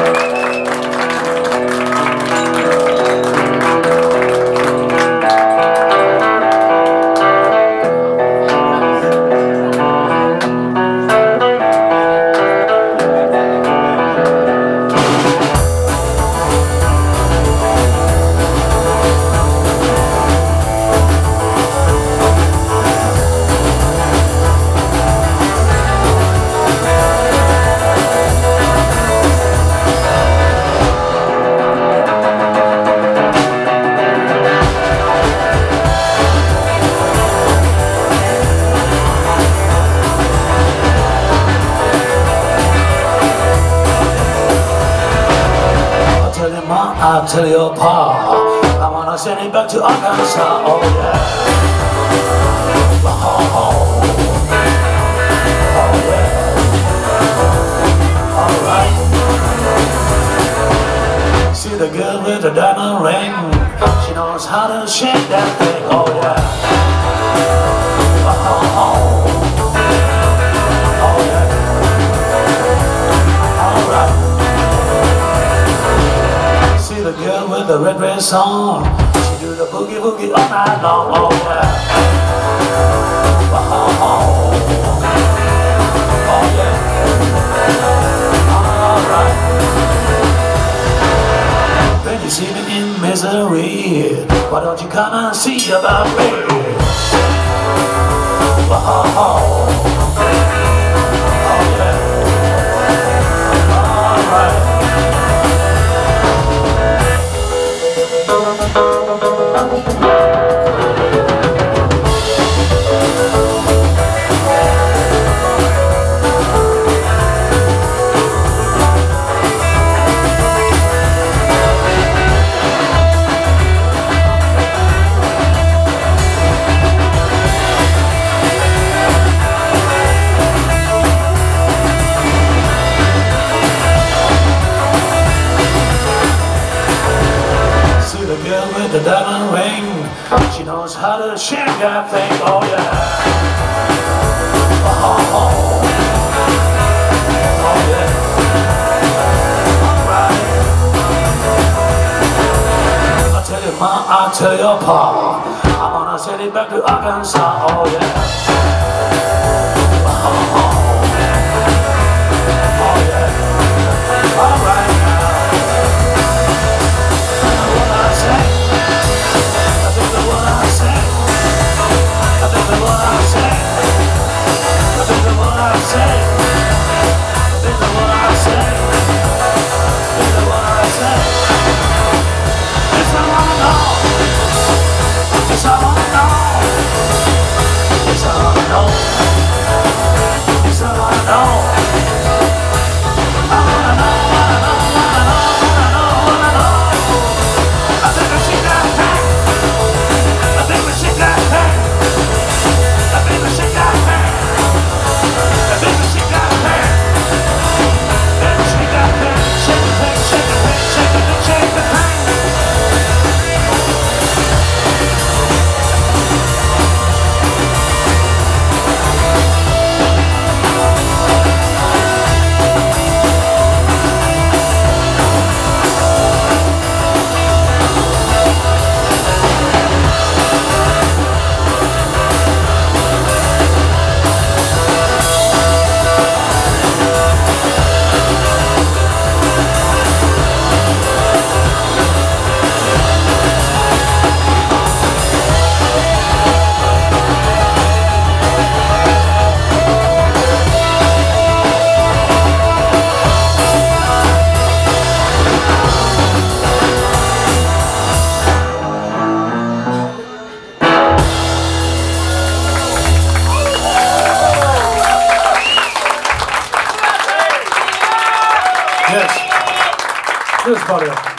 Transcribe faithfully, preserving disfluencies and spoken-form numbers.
I'll tell your pa I wanna send him back to Arkansas. Oh yeah. Oh, oh. Oh yeah. Alright. See the girl with the diamond ring, she knows how to shake that thing. Oh yeah. Oh, oh. Oh yeah. Alright. The girl with the red dress on, she do the boogie boogie all night long. Oh yeah. Oh, oh. Oh yeah. Alright. When you see me in misery, why don't you come and see about me? Oh, oh. Oh yeah. Alright. The diamond ring, she knows how to shake that thing. Oh yeah. Oh, oh. Oh yeah. Alright. I'll tell your mom, I'll tell your pa, I'm gonna send it back to Arkansas. Oh yeah. Oh, oh. Oh yeah. Alright now. You know what I say? Yes. Yes, buddy.